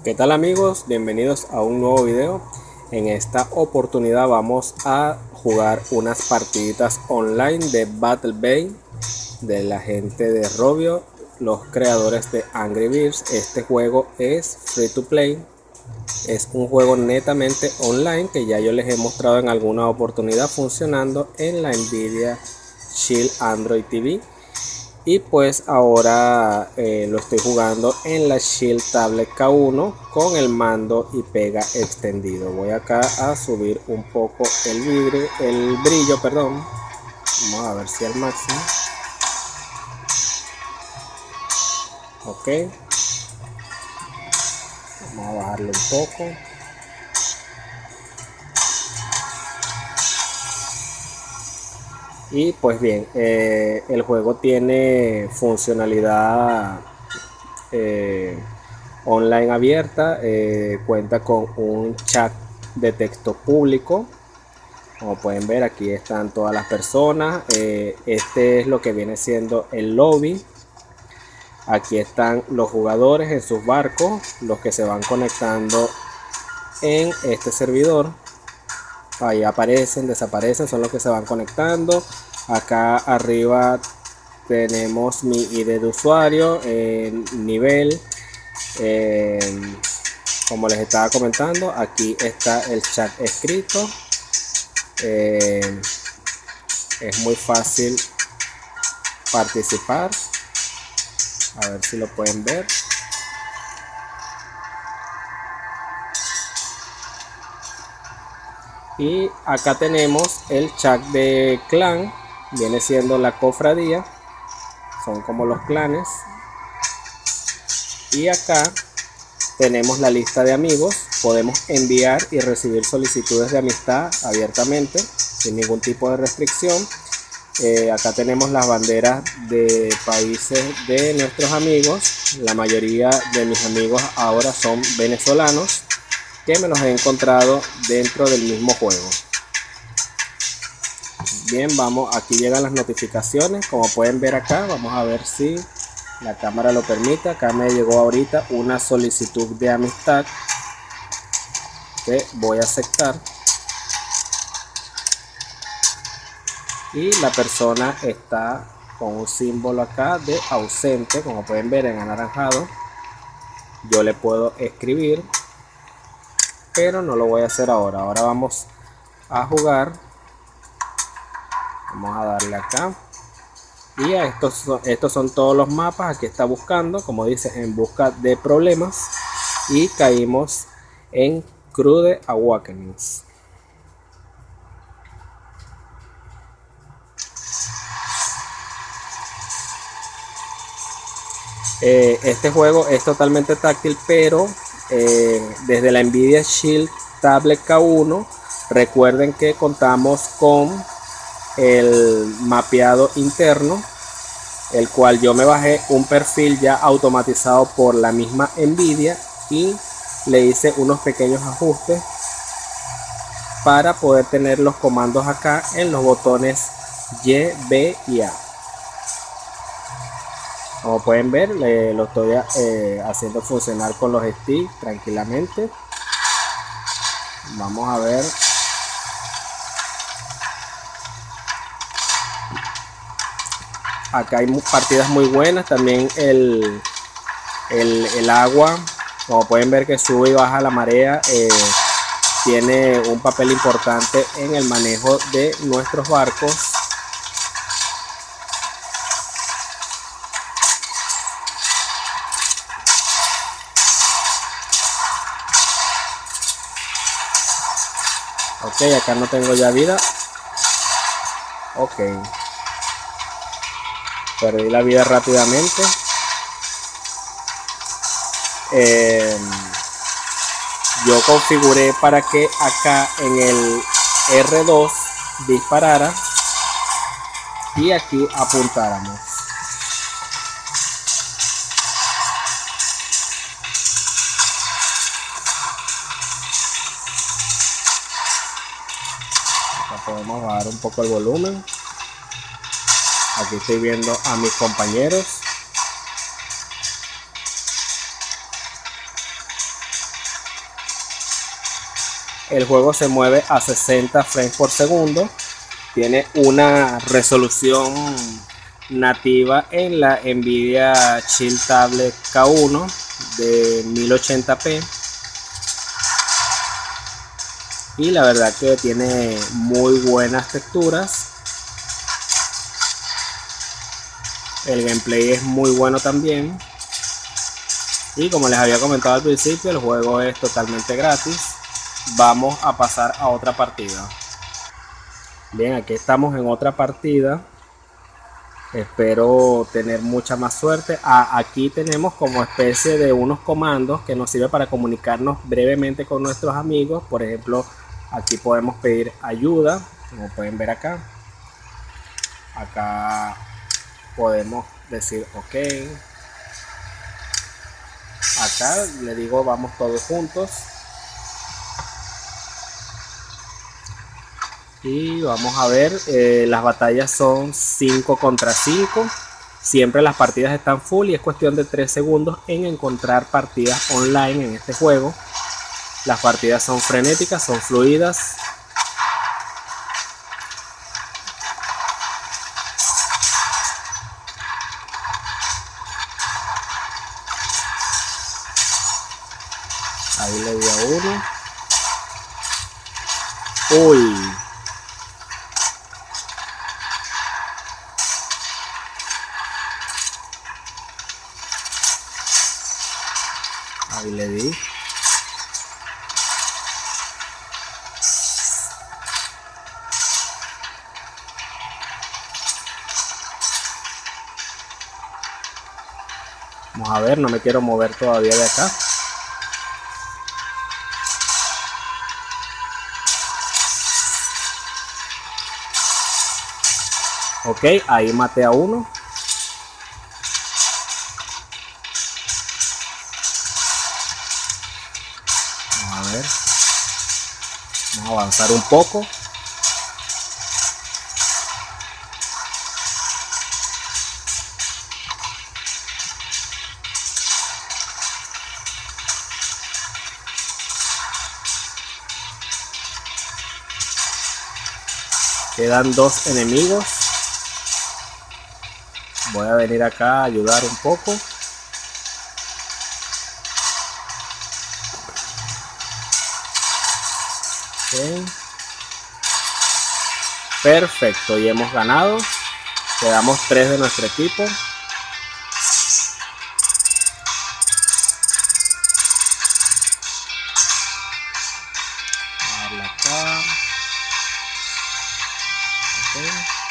¿Qué tal amigos? Bienvenidos a un nuevo video. En esta oportunidad vamos a jugar unas partiditas online de Battle Bay de la gente de Rovio, los creadores de Angry Birds. Este juego es free to play, es un juego netamente online que ya yo les he mostrado en alguna oportunidad funcionando en la Nvidia Shield Android TV. Y pues ahora lo estoy jugando en la Shield Tablet K1 con el mando y pega extendido. Voy acá a subir un poco el brillo, perdón. Vamos a ver si al máximo. Ok. Vamos a bajarlo un poco. Y pues bien, el juego tiene funcionalidad online abierta, cuenta con un chat de texto público. Como pueden ver, aquí están todas las personas. Este es lo que viene siendo el lobby. Aquí están los jugadores en sus barcos, los que se van conectando en este servidor. Ahí aparecen, desaparecen, son los que se van conectando. Acá arriba tenemos mi ID de usuario, nivel, como les estaba comentando. Aquí está el chat escrito. Es muy fácil participar. A ver si lo pueden ver. Y acá tenemos el chat de clan, viene siendo la cofradía, son como los clanes. Y acá tenemos la lista de amigos, podemos enviar y recibir solicitudes de amistad abiertamente, sin ningún tipo de restricción. Acá tenemos las banderas de países de nuestros amigos. La mayoría de mis amigos ahora son venezolanos, que me los he encontrado dentro del mismo juego. Bien, vamos, aquí llegan las notificaciones, como pueden ver acá. Vamos a ver si la cámara lo permite. Acá me llegó ahorita una solicitud de amistad que voy a aceptar, y la persona está con un símbolo acá de ausente, como pueden ver en anaranjado. Yo le puedo escribir, pero no lo voy a hacer ahora. Ahora vamos a jugar. Vamos a darle acá. Y estos son todos los mapas. Aquí está buscando, como dice, en busca de problemas. Y caímos en Crude Awakenings. Este juego es totalmente táctil, pero desde la Nvidia Shield Tablet K1 recuerden que contamos con el mapeado interno, el cual yo me bajé un perfil ya automatizado por la misma Nvidia y le hice unos pequeños ajustes para poder tener los comandos acá en los botones Y, B y A. Como pueden ver, lo estoy haciendo funcionar con los sticks tranquilamente. Vamos a ver. Acá hay partidas muy buenas. También el agua, como pueden ver que sube y baja la marea, tiene un papel importante en el manejo de nuestros barcos. Ok, acá no tengo ya vida. Ok. Perdí la vida rápidamente. Yo configuré para que acá en el R2 disparara y aquí apuntáramos. Acá podemos bajar un poco el volumen. Aquí estoy viendo a mis compañeros. El juego se mueve a 60 frames por segundo. Tiene una resolución nativa en la Nvidia Shield Tablet K1 de 1080p. Y la verdad que tiene muy buenas texturas. El gameplay es muy bueno también. Y como les había comentado al principio, el juego es totalmente gratis. Vamos a pasar a otra partida. Bien, aquí estamos en otra partida. Espero tener mucha más suerte. Aquí tenemos como especie de unos comandos que nos sirve para comunicarnos brevemente con nuestros amigos. Por ejemplo, aquí podemos pedir ayuda, como pueden ver acá. Acá podemos decir ok. Acá le digo vamos todos juntos. Y vamos a ver, las batallas son 5 contra 5. Siempre las partidas están full y es cuestión de 3 segundos en encontrar partidas online en este juego. Las partidas son frenéticas, son fluidas. Ahí le di a uno. Uy. Ahí le di. Vamos a ver, no me quiero mover todavía de acá. Ok, ahí maté a uno. Vamos a ver. Vamos a avanzar un poco. Quedan 2 enemigos. Voy a venir acá a ayudar un poco. Okay. Perfecto, y hemos ganado. Quedamos 3 de nuestro equipo. Darle acá. Okay.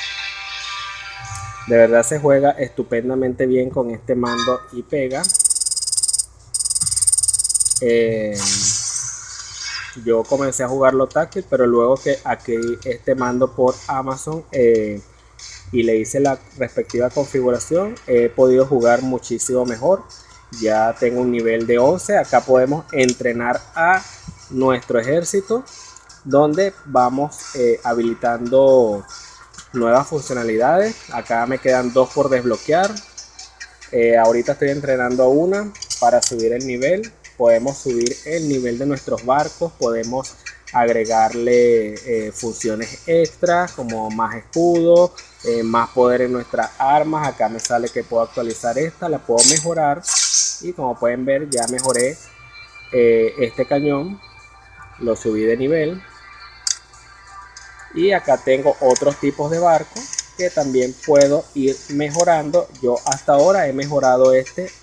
De verdad se juega estupendamente bien con este mando y pega. Yo comencé a jugarlo táctil, pero luego que adquirí este mando por Amazon y le hice la respectiva configuración, he podido jugar muchísimo mejor. Ya tengo un nivel de 11. Acá podemos entrenar a nuestro ejército, donde vamos habilitando nuevas funcionalidades. Acá me quedan 2 por desbloquear. Ahorita estoy entrenando a una para subir el nivel. Podemos subir el nivel de nuestros barcos, podemos agregarle funciones extras como más escudo, más poder en nuestras armas. Acá me sale que puedo actualizar esta, la puedo mejorar y como pueden ver ya mejoré este cañón, lo subí de nivel. Y acá tengo otros tipos de barcos que también puedo ir mejorando. Yo hasta ahora he mejorado este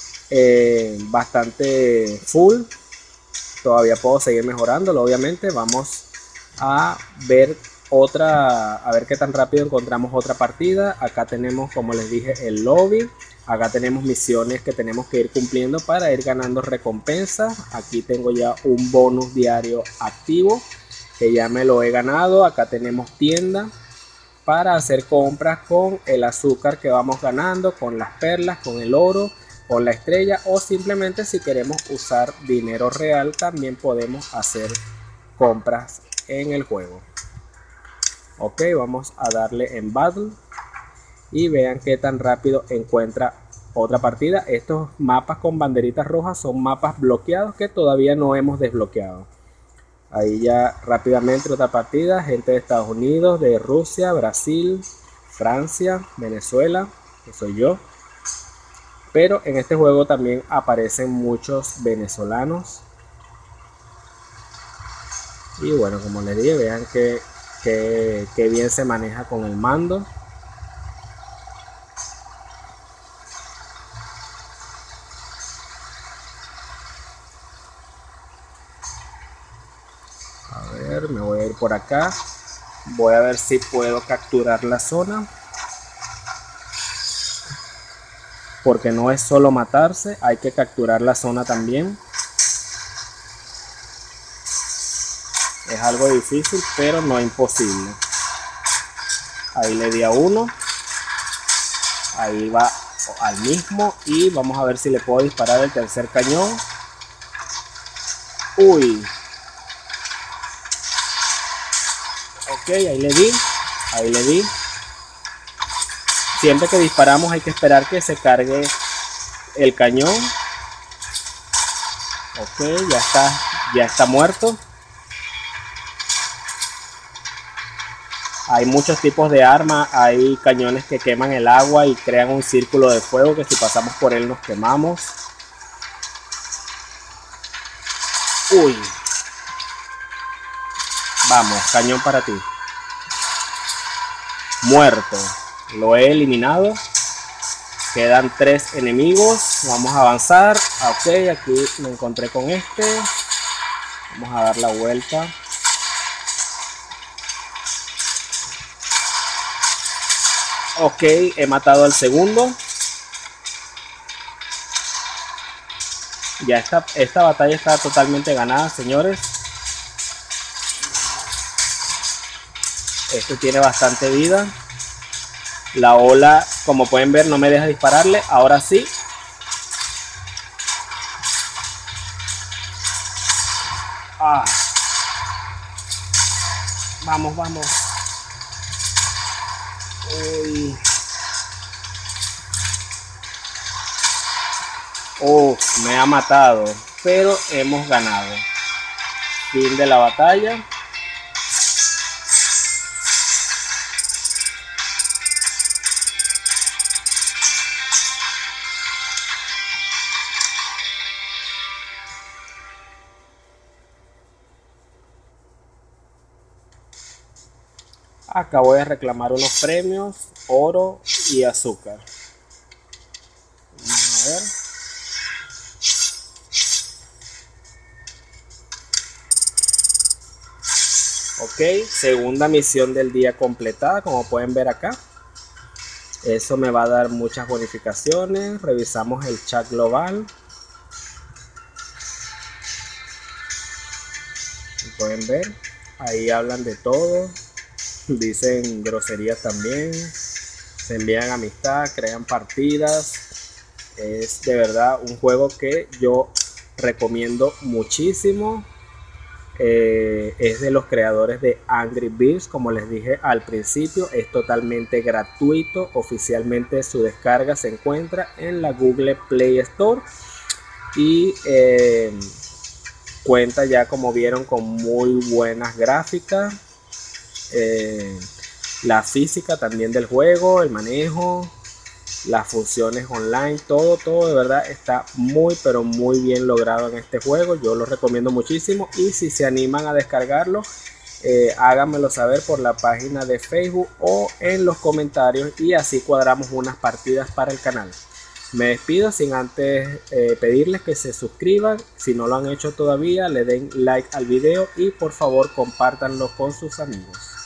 bastante full. Todavía puedo seguir mejorándolo, obviamente. Vamos a ver otra, a ver qué tan rápido encontramos otra partida. Acá tenemos, como les dije, el lobby. Acá tenemos misiones que tenemos que ir cumpliendo para ir ganando recompensas. Aquí tengo ya un bonus diario activo que ya me lo he ganado. Acá tenemos tienda para hacer compras con el azúcar que vamos ganando, con las perlas, con el oro, con la estrella, o simplemente si queremos usar dinero real también podemos hacer compras en el juego. Ok, vamos a darle en Battle y vean qué tan rápido encuentra otra partida. Estos mapas con banderitas rojas son mapas bloqueados que todavía no hemos desbloqueado. Ahí ya rápidamente otra partida, gente de Estados Unidos, de Rusia, Brasil, Francia, Venezuela, que soy yo. Pero en este juego también aparecen muchos venezolanos. Y bueno, como les dije, vean que bien se maneja con el mando. A ver, me voy a ir por acá. Voy a ver si puedo capturar la zona. Porque no es solo matarse, hay que capturar la zona también. Es algo difícil, pero no imposible. Ahí le di a uno. Ahí va al mismo. Y vamos a ver si le puedo disparar el tercer cañón. Uy. Ok, ahí le di. Ahí le di. Siempre que disparamos hay que esperar que se cargue el cañón. Ok, ya está muerto. Hay muchos tipos de armas, hay cañones que queman el agua y crean un círculo de fuego que si pasamos por él nos quemamos. Uy. Vamos, cañón para ti. Muerto. Lo he eliminado. Quedan 3 enemigos. Vamos a avanzar. Ok, aquí me encontré con este. Vamos a dar la vuelta. Ok, he matado al segundo. Ya esta batalla está totalmente ganada, señores. Este tiene bastante vida. La ola, como pueden ver, no me deja dispararle. Ahora sí. Ah. Vamos, vamos. Uy. Oh, me ha matado. Pero hemos ganado. Fin de la batalla. Acá voy a reclamar unos premios, oro y azúcar. Vamos a ver. Ok, segunda misión del día completada, como pueden ver acá. Eso me va a dar muchas bonificaciones. Revisamos el chat global. Pueden ver, ahí hablan de todo. Dicen groserías también, se envían amistad, crean partidas. Es de verdad un juego que yo recomiendo muchísimo. Es de los creadores de Angry Birds, como les dije al principio, es totalmente gratuito. Oficialmente su descarga se encuentra en la Google Play Store y cuenta ya, como vieron, con muy buenas gráficas. La física también del juego, el manejo, las funciones online, todo de verdad está muy pero muy bien logrado en este juego. Yo lo recomiendo muchísimo y si se animan a descargarlo, háganmelo saber por la página de Facebook o en los comentarios y así cuadramos unas partidas para el canal. Me despido sin antes pedirles que se suscriban. Si no lo han hecho todavía, le den like al video y por favor compártanlo con sus amigos.